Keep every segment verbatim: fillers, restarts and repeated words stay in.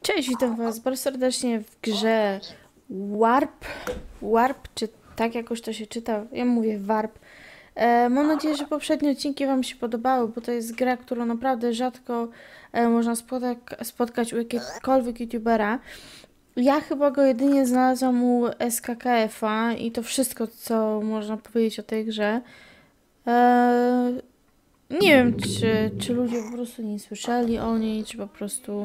Cześć, witam was bardzo serdecznie w grze Warp, Warp, czy tak jakoś to się czyta, ja mówię Warp. E, mam nadzieję, że poprzednie odcinki wam się podobały, bo to jest gra, którą naprawdę rzadko e, można spotek spotkać u jakiegokolwiek youtubera. Ja chyba go jedynie znalazłam u S K K F a i to wszystko, co można powiedzieć o tej grze. E, nie wiem, czy, czy ludzie po prostu nie słyszeli o niej, czy po prostu...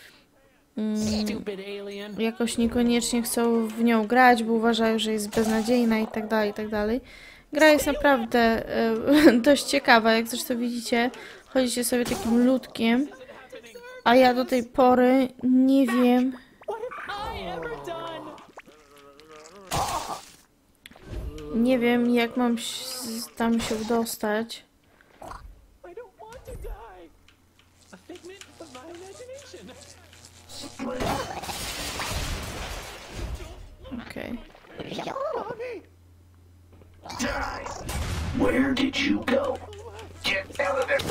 Mm, jakoś niekoniecznie chcą w nią grać, bo uważają, że jest beznadziejna i tak dalej, i tak dalej. Gra jest naprawdę e, dość ciekawa, jak zresztą widzicie, chodzicie sobie takim ludkiem, a ja do tej pory nie wiem, nie wiem jak mam tam się dostać. Okej. Okay. Where did you go? Get out of there!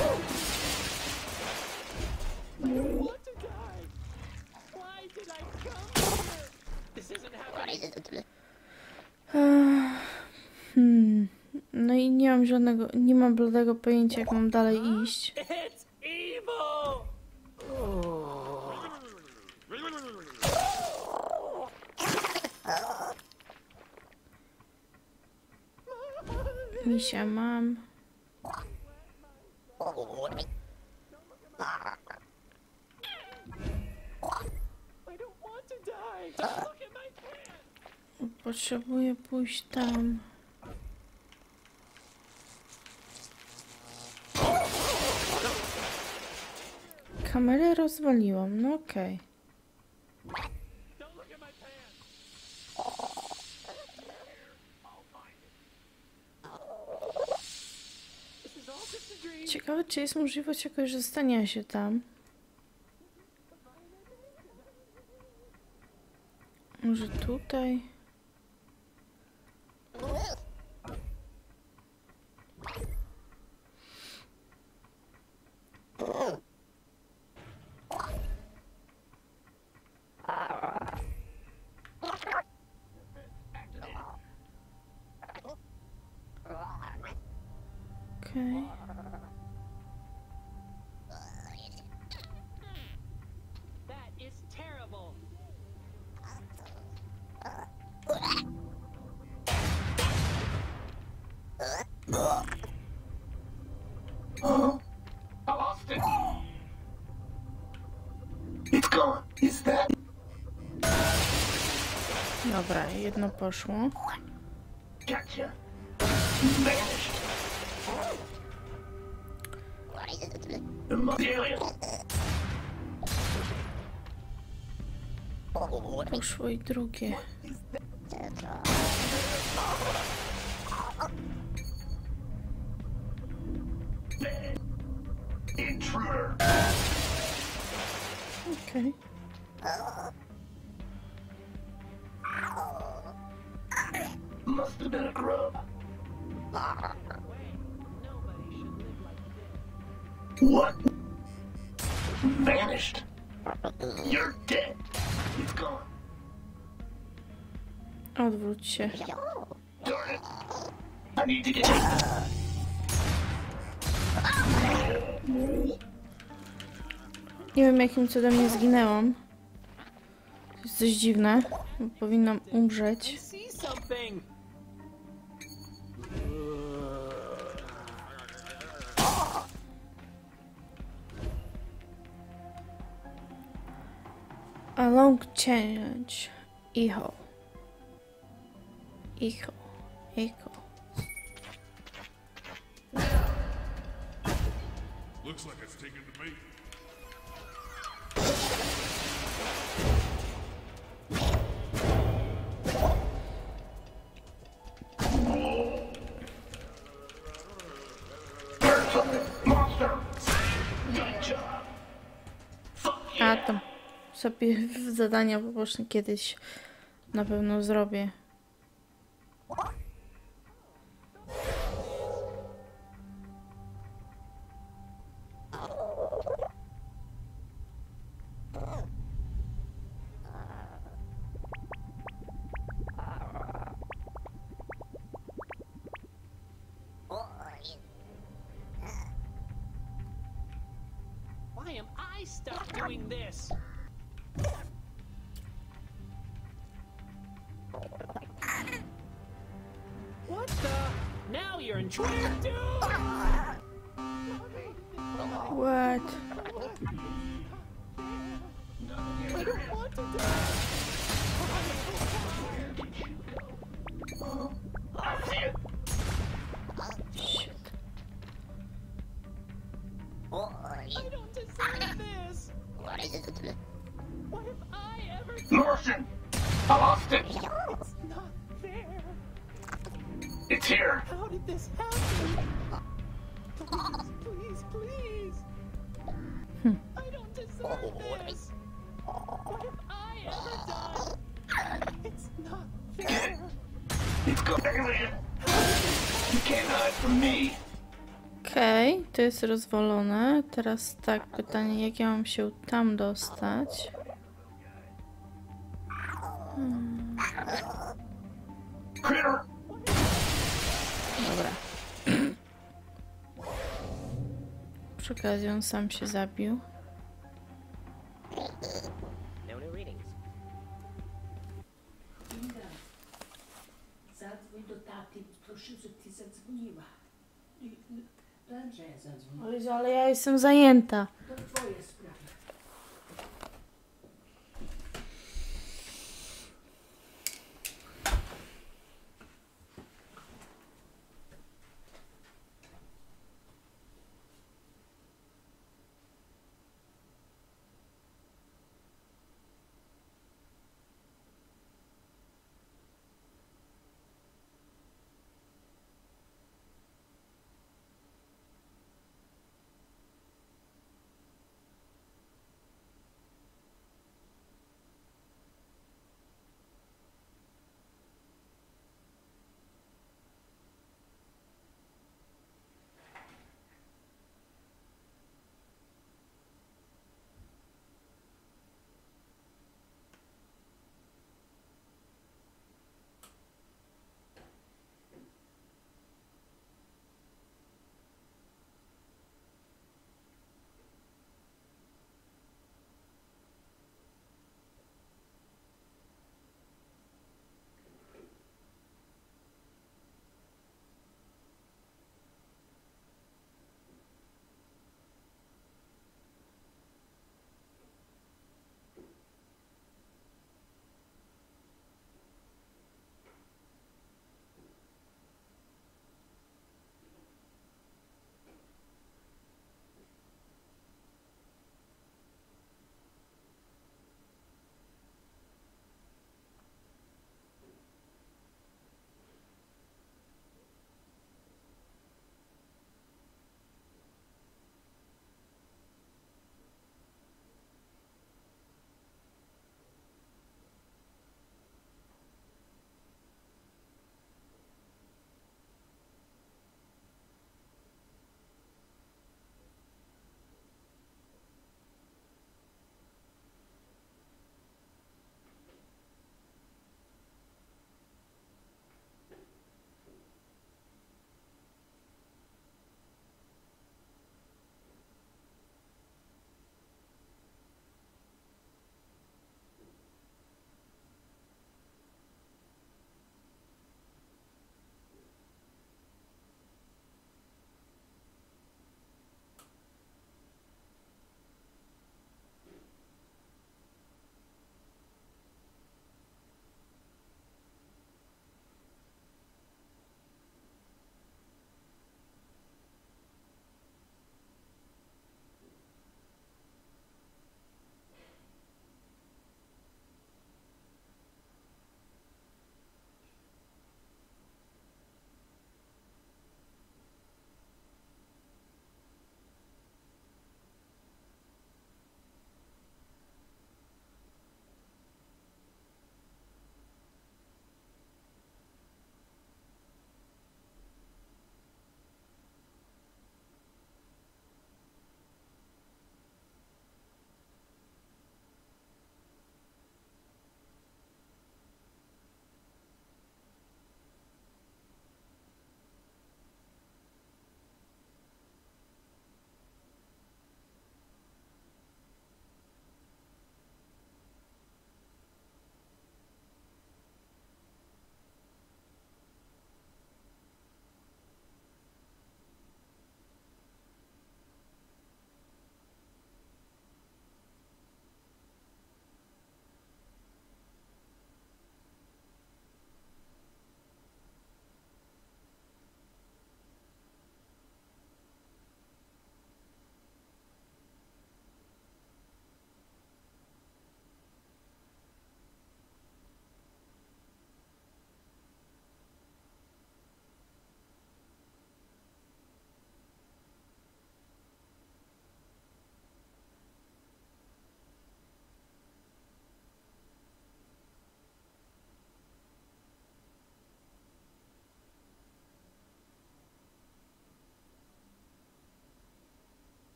Hmm. No i nie mam żadnego, nie mam bladego pojęcia, jak mam dalej iść. Misia mam. Potrzebuję pójść tam. Kamerę rozwaliłam, no okej. Okay. Ciekawe, czy jest możliwość jakoś zostania się tam. Może tutaj? Okej. Okay. Huh? I lost it. It's gone. Is that? Dobra, jedno poszło. Gotcha. Vanished. Poszło i drugie. Intruder. Okej. Must have been a grub. What? Vanished. You're dead. It's gone. Odwróć się. Darn it. I need to get you. Nie wiem, jakim cudem nie zginęłam. To jest coś dziwne, bo powinnam umrzeć. A long challenge. Echo. Echo. Echo. Looks like it's taken to me. Monster. Good job. Fuck A yeah. to sobie zadania poboczne kiedyś na pewno zrobię. my stuff doing this. What the? Now you're in trouble, dude! What? I don't want to die. I see it. Shit. I don't deserve this. What if I ever die? Martian! I lost it! It's not fair. It's here! How did this happen? Please, please, please. I don't deserve this. What if I ever die? It's not fair. It's go alien! You can't hide from me! Okej, to jest rozwalone. Teraz tak, pytanie, jak ja mam się tam dostać? Critter! Dobra. Przy okazji on sam się zabił. No new readings. Zadzwoń do taty, proszę, że ty zadzwoniła. Andrzeja zadzwoni. Ale, ale ja jestem zajęta. To twoja sprawa.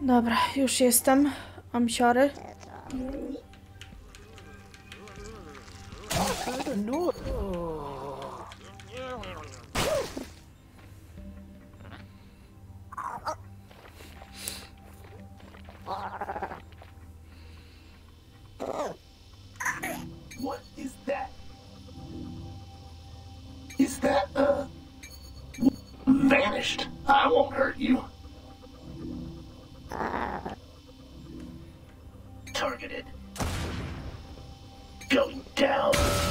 Dobra, już jestem. Mam siory. What is that? Is that, uh... vanished? I won't hurt you. Targeted. Going down.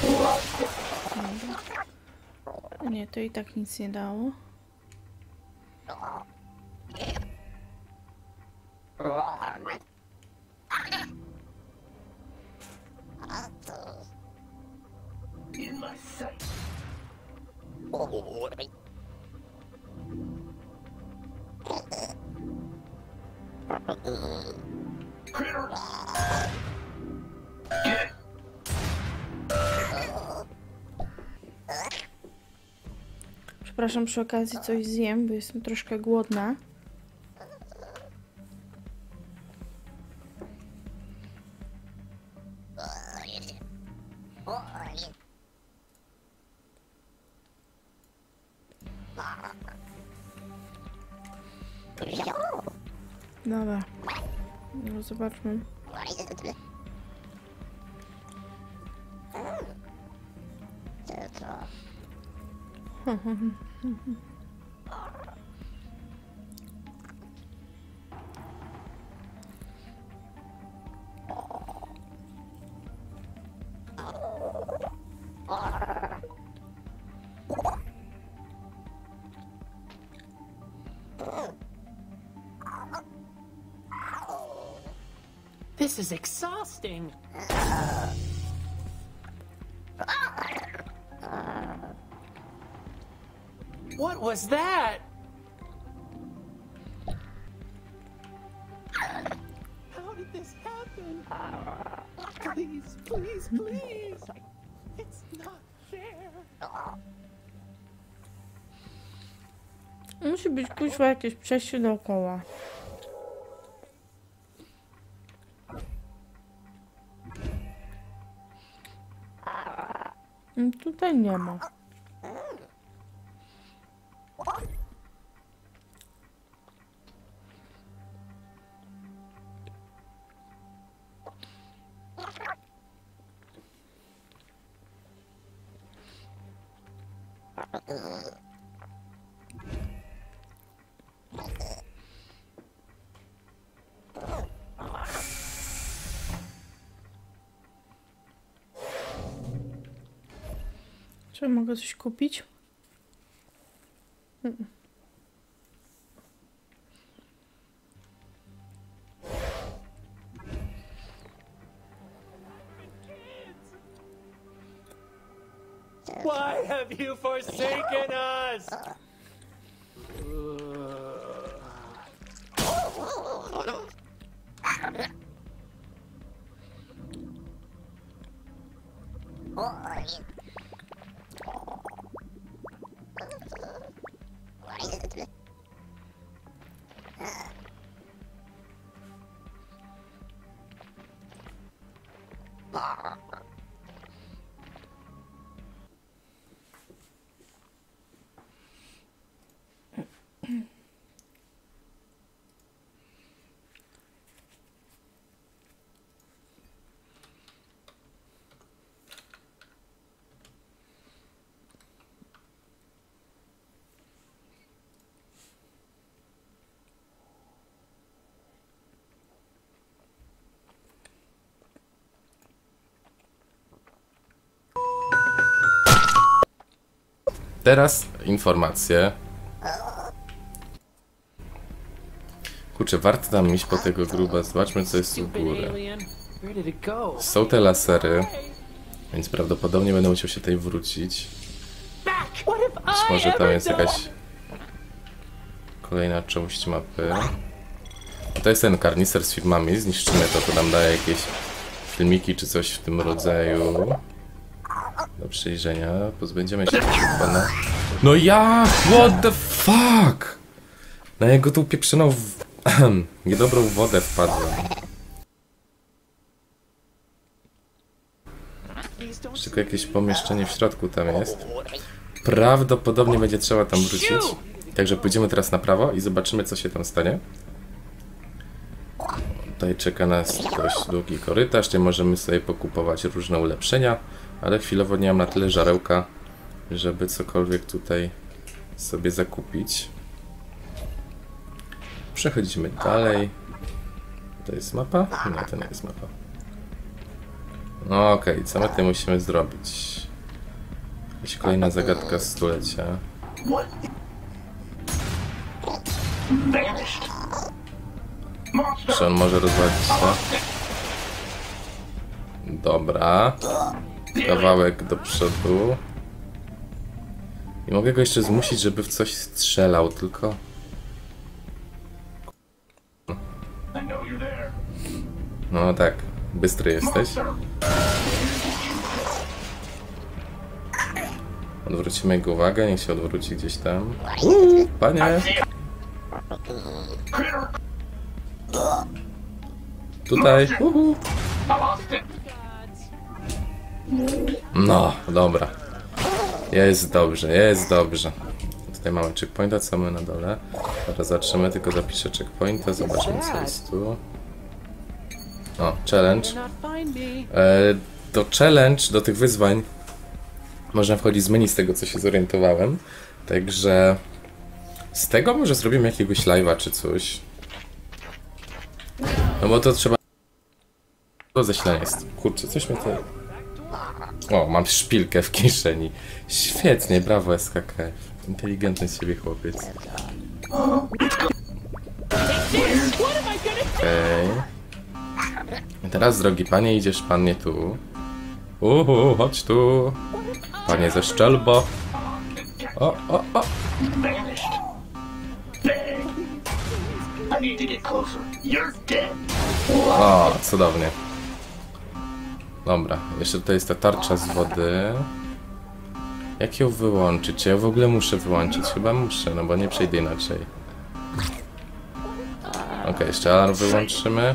Nie, to i tak nic nie dało. In my sight. Critter. Get. Przepraszam, przy okazji coś zjem, bo jestem troszkę głodna. Dobra. No, zobaczmy. This is exhausting. What was that? How did this happen? Please, please, please. It's not fair. Musi być kuźwa jakieś przejście dookoła. Tutaj nie ma. Czy mogę coś kupić? Mm. Why have you forsaken us? Teraz informacje. Kurczę, warto tam iść po tego gruba. Zobaczmy, co jest u góry. Where did it go? Są te lasery, więc prawdopodobnie będę musiał się tutaj wrócić. What have Być I może tam ever jest done? jakaś kolejna część mapy. A to jest ten karnister z filmami. Zniszczymy to, to nam daje jakieś filmiki czy coś w tym rodzaju. Do przejrzenia. Pozbędziemy się tego pana. No ja! What the fuck? Na jego tą pieprzoną w niedobrą wodę wpadłem. Jeszcze tylko jakieś pomieszczenie w środku tam jest. Prawdopodobnie będzie trzeba tam wrócić. Także pójdziemy teraz na prawo i zobaczymy, co się tam stanie. Tutaj czeka nas dość długi korytarz, gdzie możemy sobie pokupować różne ulepszenia, ale chwilowo nie mam na tyle żarełka, żeby cokolwiek tutaj sobie zakupić. Przechodzimy dalej. To jest mapa? Nie, to nie jest mapa. No okej, okay, co my tutaj musimy zrobić? Jakaś kolejna zagadka stulecia. Czy on może rozwalić się? Dobra. Kawałek do przodu. I mogę go jeszcze zmusić, żeby w coś strzelał, tylko... No tak, bystry jesteś. Odwrócimy jego uwagę, niech się odwróci gdzieś tam. Uuu, panie! Tutaj. Uhu. No, dobra. Jest dobrze, jest dobrze. Tutaj mamy checkpointa, co my na dole. Teraz zatrzymy, tylko zapiszę checkpointa, zobaczymy, co jest tu. O, challenge. E, do challenge, do tych wyzwań można wchodzić z menu, z tego co się zorientowałem. Także z tego może zrobimy jakiegoś live'a czy coś. No bo to trzeba... To zasilanie jest. Kurczę, coś mnie to... O, mam szpilkę w kieszeni. Świetnie, brawo S K K. Inteligentny z siebie chłopiec. Okej. Okay. Teraz, drogi panie, idziesz pan nie tu. Uhu, chodź tu. Panie ze szczelbo. O, o, o. O, cudownie. Dobra, jeszcze tutaj jest ta tarcza z wody. Jak ją wyłączyć? Czy ja w ogóle muszę wyłączyć? Chyba muszę, no bo nie przejdę inaczej. Ok, okay, jeszcze alarm wyłączymy.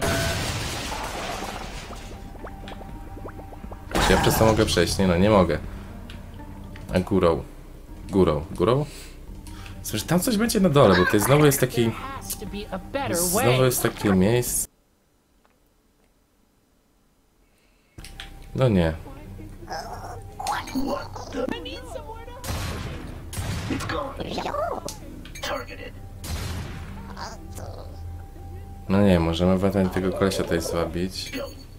Czy ja przez to mogę przejść? Nie no, nie mogę. A górą. Górą. Górą? Słyszę, tam coś będzie na dole, bo tutaj znowu jest taki... Znowu jest takie miejsce... No nie. No nie, możemy ewentualnie tego kolesia tutaj zwabić.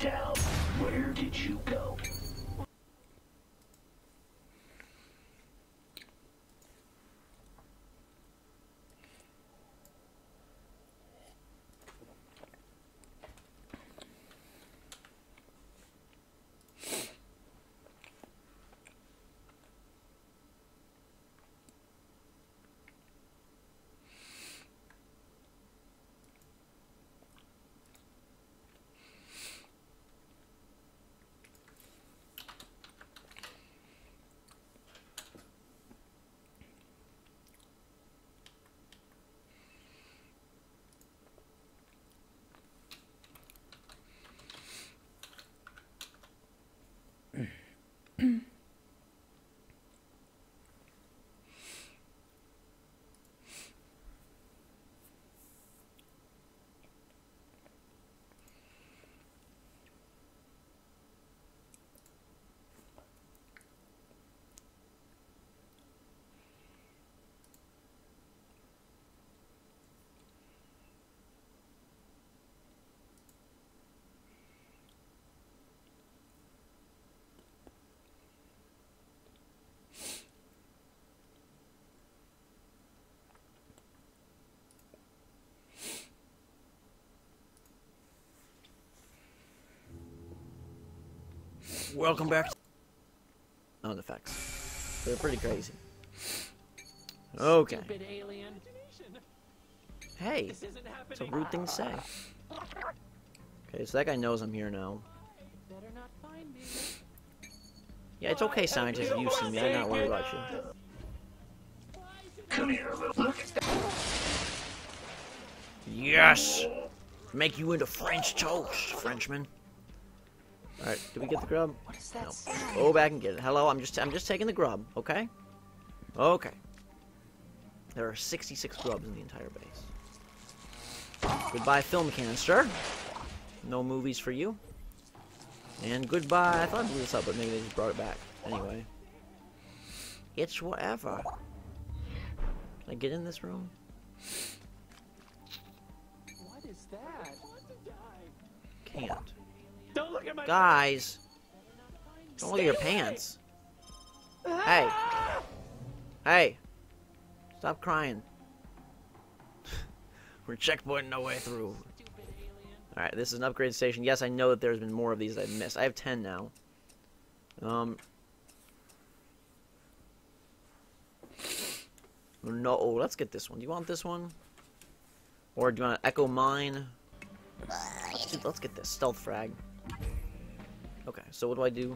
Welcome back to sound effects. They're pretty crazy. Okay. Hey, it's a rude thing to say. Okay, so that guy knows I'm here now. Yeah, it's okay, scientist, if you see me. I'm not worried about you. Come here, little look. Yes! Make you into French toast, Frenchman. Alright, did we get the grub? What is that No. sound? Go back and get it. Hello, I'm just I'm just taking the grub, okay? Okay. There are sixty-six grubs in the entire base. Goodbye, film canister. No movies for you. And goodbye. I thought I blew this up, but maybe they just brought it back. Anyway. It's whatever. Can I get in this room? What is that? Can't. Don't look at my Guys! Don't look at your pants. Hey! Hey! Stop crying. We're checkpointing no way through. Alright, this is an upgrade station. Yes, I know that there's been more of these I've missed. I have ten now. Um... No, oh, let's get this one. Do you want this one? Or do you want to Echo Mine? Dude, let's get this. Stealth Frag. Okay, so what do I do?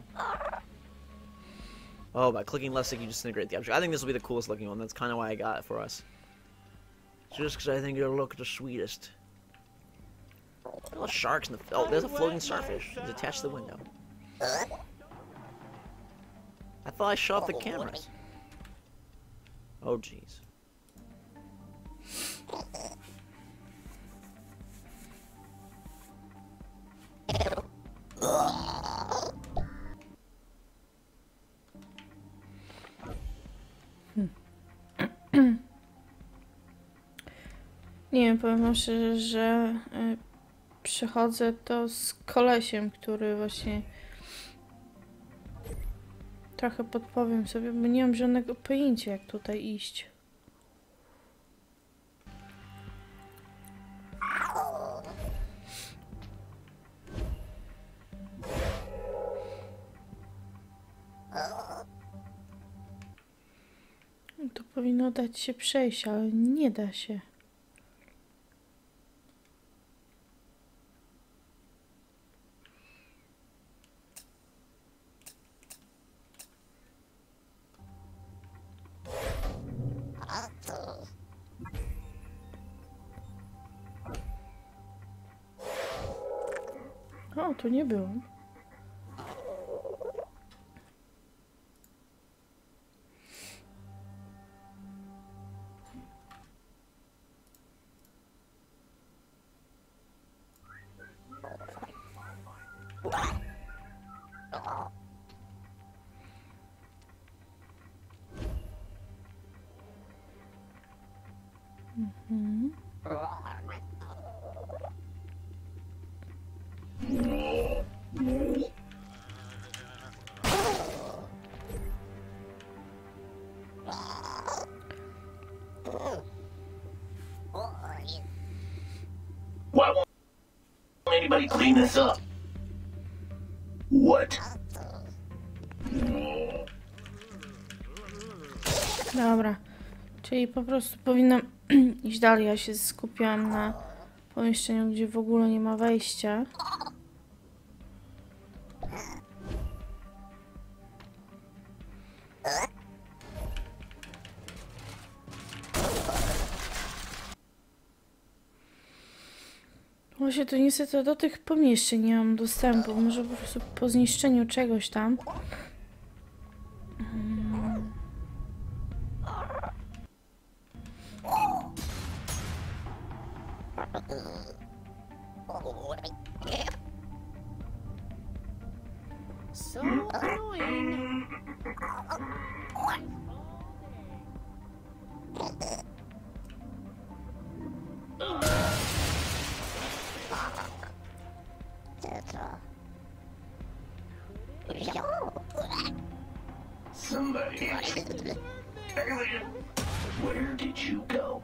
Oh, by clicking left stick, you disintegrate the object. I think this will be the coolest looking one. That's kind of why I got it for us. Just because I think it'll look the sweetest. There are sharks in the... Oh, there's a floating starfish. It's attached to the window. I thought I shut off the cameras. Oh, jeez. Nie wiem, powiem wam szczerze, że y, przechodzę to z kolesiem, który właśnie trochę podpowiem sobie, bo nie mam żadnego pojęcia, jak tutaj iść. Tu powinno dać się przejść, ale nie da się. O, tu nie byłam. Mhm. Why won't anybody clean this up? What? Dobra, czyli po prostu powinnam iść dalej. Ja się skupiłam na pomieszczeniu, gdzie w ogóle nie ma wejścia. Właśnie to niestety do tych pomieszczeń nie mam dostępu. Może po prostu po zniszczeniu czegoś tam. Hmm. So annoying. Somebody. Alien, where did you go?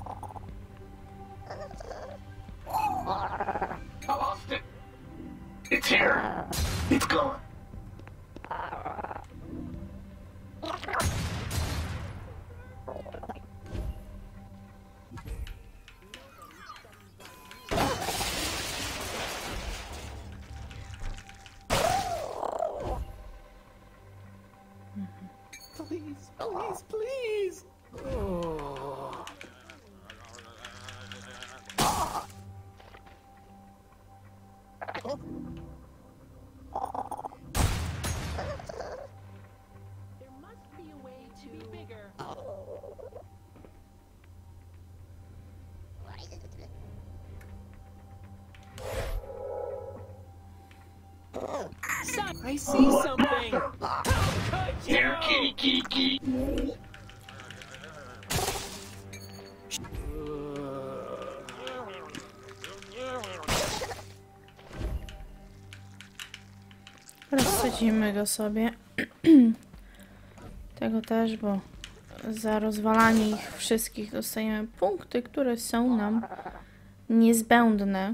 I lost it. It's here. It's gone. Please, please, please. Oh. There must be a way to be bigger. Son, I see something. How could you? Here, kitty, kitty, kitty. Rozsadzimy go sobie. Tego też, bo za rozwalanie ich wszystkich dostajemy punkty, które są nam niezbędne.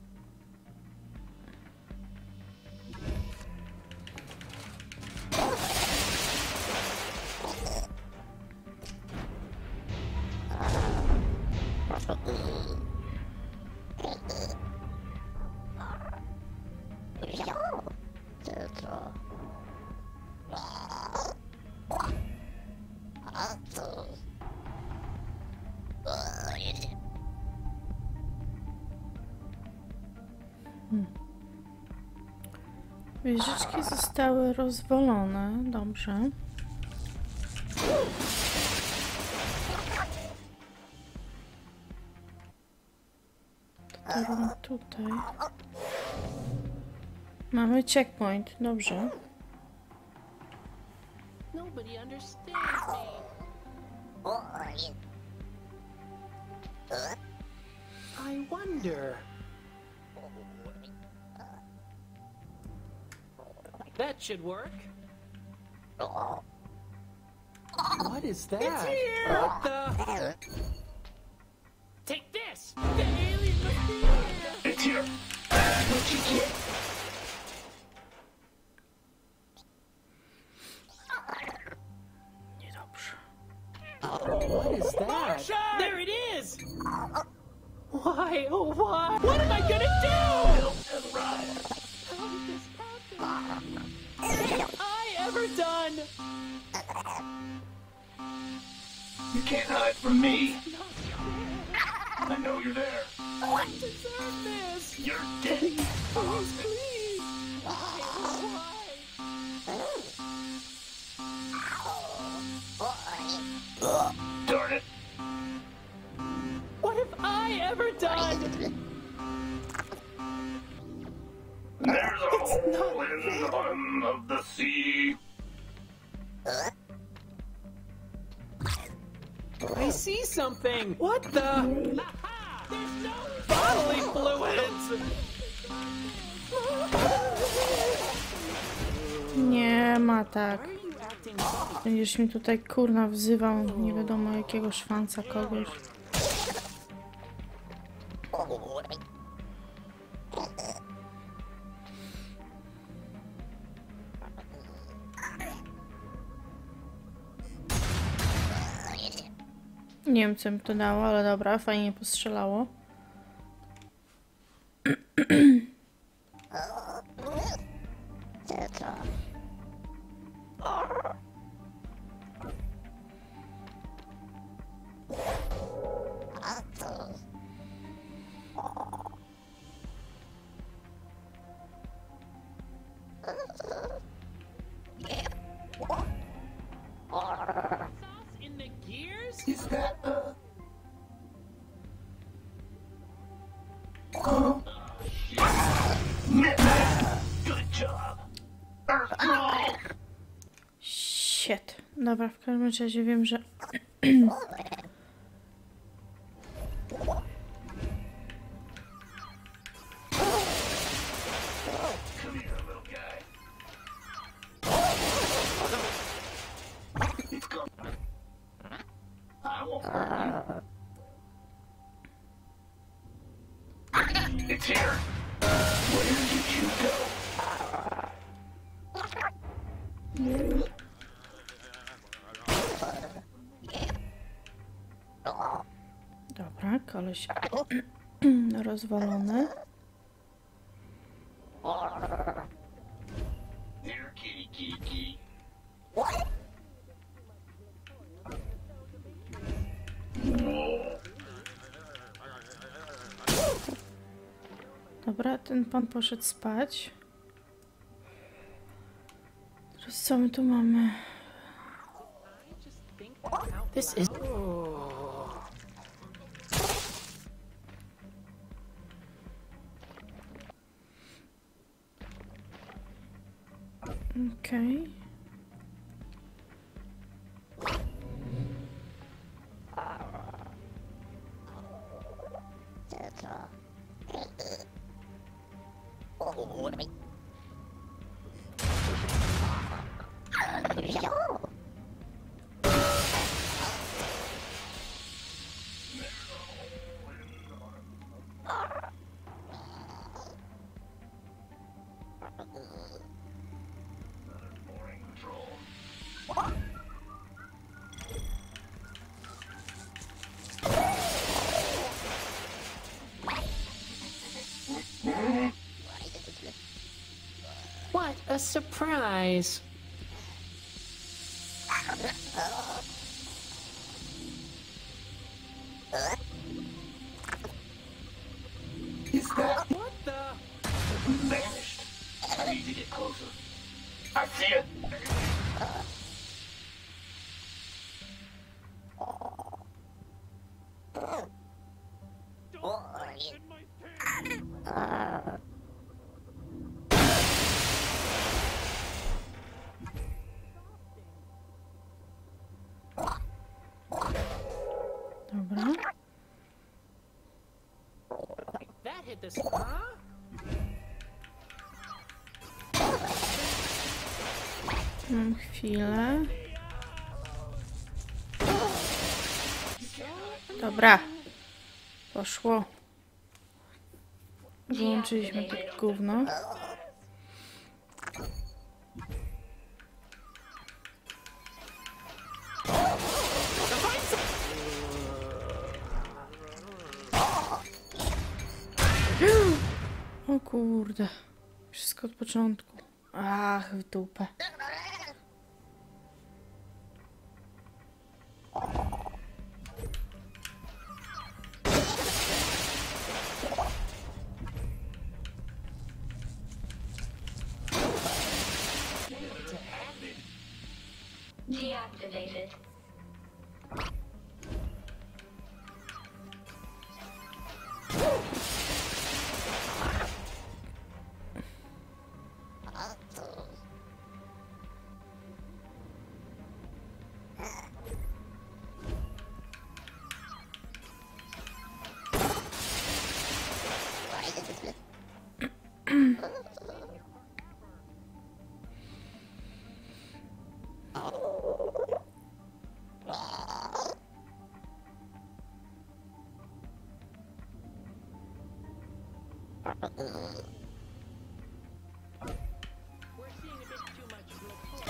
Wieżyczki zostały rozwalone. Dobrze. To robimy tutaj. Mamy checkpoint. Dobrze. Nobody understands me. I wonder. That should work. What is that? It's here! What the? Take this! The alien must be here! It's here. That's what you get. Niedobrze. What is that? There it is! Why? Oh, why? What am I gonna do? How did this happen? What have I ever done? You can't hide from me. I know you're there. I deserve this! You're dead. Please, please! Why? Why? Darn it. What have I ever done? There's a hole in the bottom of the sea. I see something. What the? Aha! There's no Bodily fluids. Nie ma tak. Why are you acting funny? Będziesz mi tutaj kurna wzywał nie wiadomo jakiego szwanca kogoś. Nie wiem co mi to dało, ale dobra, fajnie postrzelało. sauce in the gears? Is that uh? Good job. Earthcrawl. Shit. Dobra, w każdym razie wiem, że... Come here, little guy. It's gone. I won't hurt you. It's here. Where did you go? Dobra, koleś rozwalony. Here, kitty, kitty, kitty. Dobra, to Ten pan poszedł spać. Teraz co my tu mamy? This is. Okej. What a surprise! Is that What the? vanished? I need to get closer. I see it. Dobra. That hit this. Huh? Mam chwilę. Dobra. Poszło. Wyłączyliśmy to gówno. O kurde. Wszystko od początku. Ach, w dupę. Deactivated. We're seeing a bit too much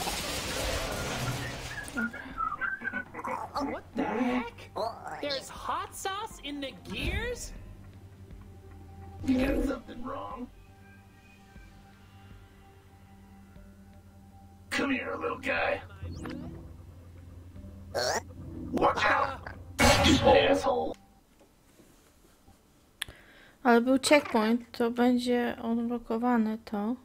rapport. What the heck? There's hot sauce in the gears? You got something wrong? Come here, little guy. Watch out! Asshole. Ale był checkpoint, to będzie odblokowane to.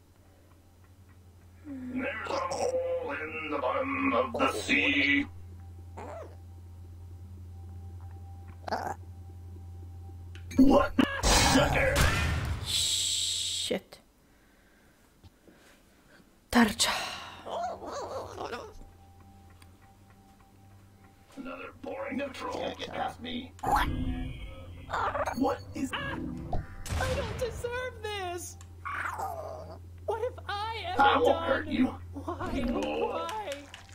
There's a hole in the bottom of the sea. What? Sucker. Shit. Tarcza. Another boring neutral can't get past me. What is... I don't deserve this! What have I ever I won't done? hurt you. Why? Why?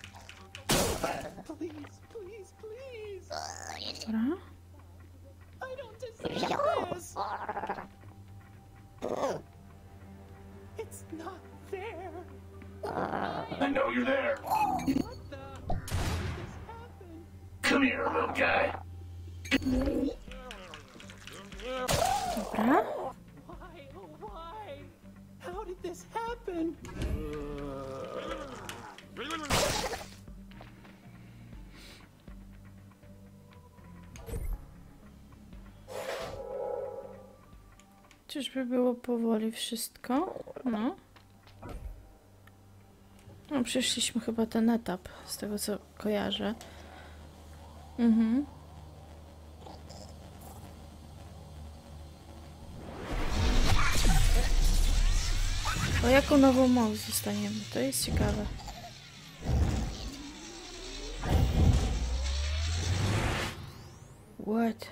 Please, please, please! Dobra. I don't deserve this! It's not fair! I know you're there. What the? How did this happen? Come here, little guy. Dobra. Why? Oh, why? How did this happen? Czyżby było powoli wszystko? No. No, przeszliśmy chyba ten etap, z tego co kojarzę. Mhm. O jaką nową moc zostaniemy? To jest ciekawe. What?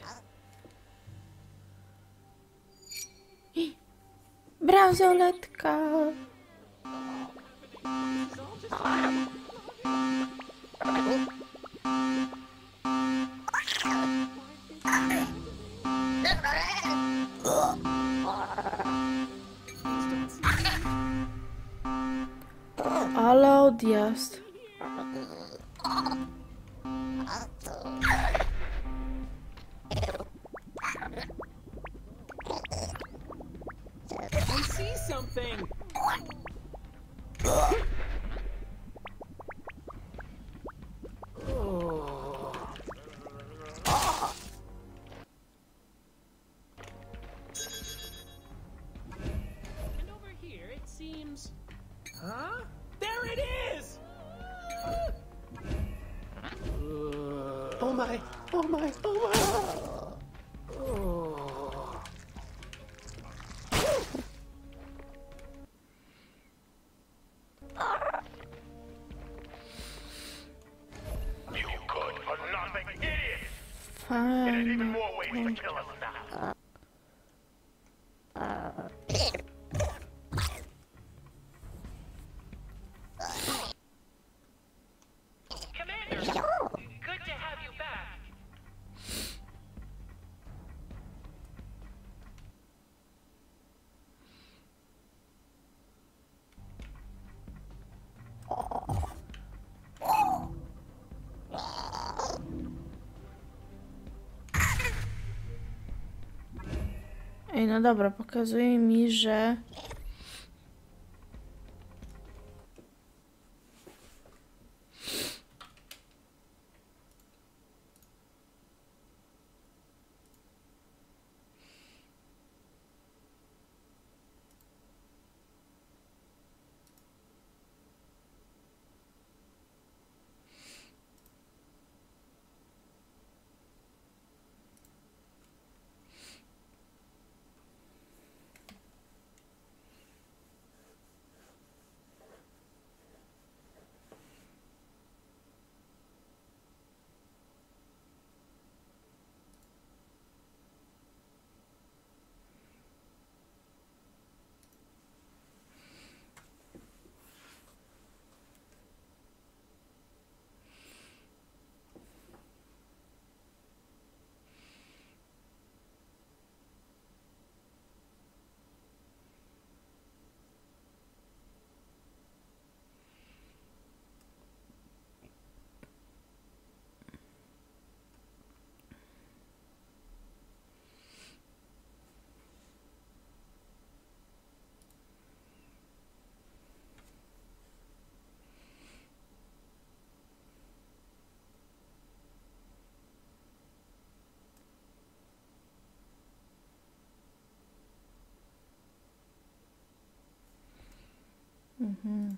Bransoletka! Ale odjazd. I see something. And over here, it seems. Huh? There it is! Oh my! Oh my! Oh my! Oh. You good for nothing, idiot! Fajnie. There's even more ways to kill us now. Commander, good to have you back. Ej, no dobra, pokazuje mi, że... Mhm.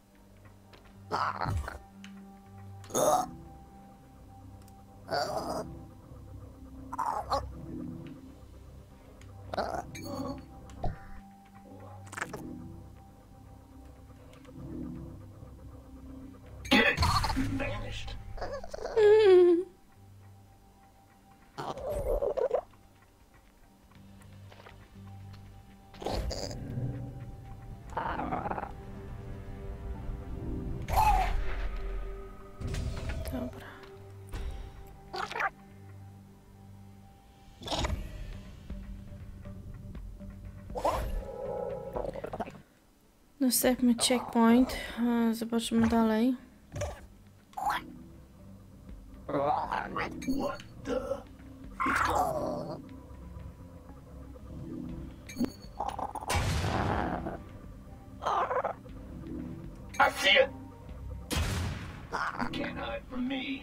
Uh. It vanished. Dobra. Następny checkpoint. E, Zobaczymy dalej. What the? I see it. You can't hide from me.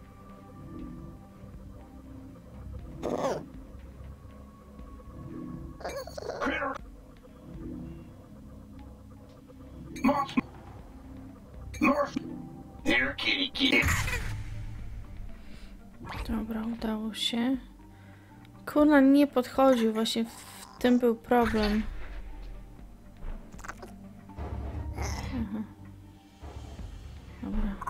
Critter. Monster. North. Here, kitty, kitty. Dobra, udało się. Kurna, nie podchodził, właśnie w tym był problem. Aha. Dobra.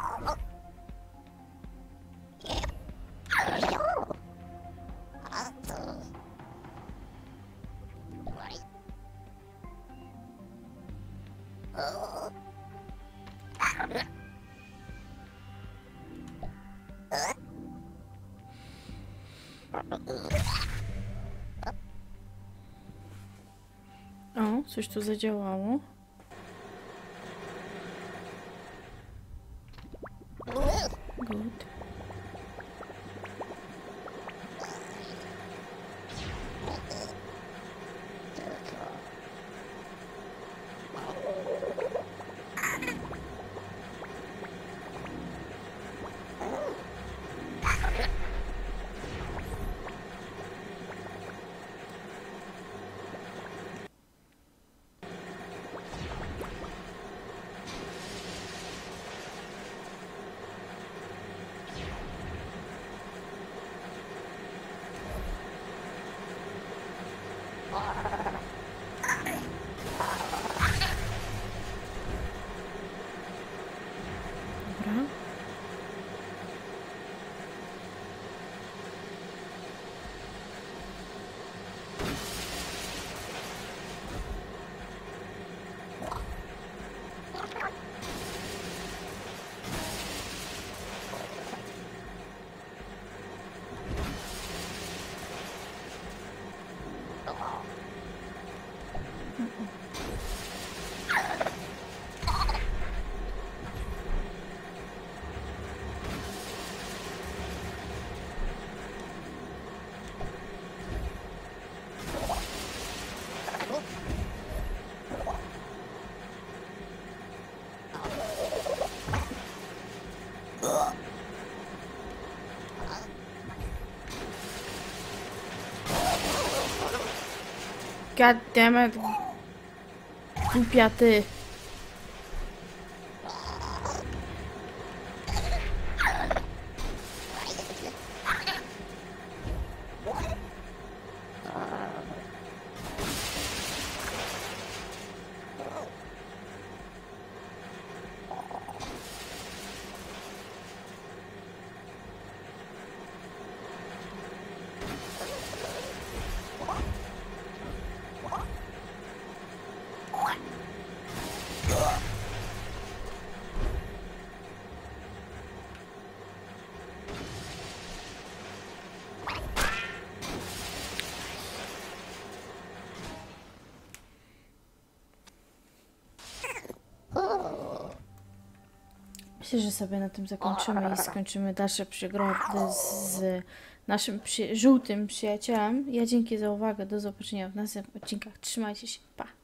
O, coś tu zadziałało. Good. Dobra. God damn it. Głupia ty. Myślę, że sobie na tym zakończymy i skończymy dalsze przygody z naszym przy... żółtym przyjacielem. Ja dzięki za uwagę. Do zobaczenia w następnych odcinkach. Trzymajcie się. Pa!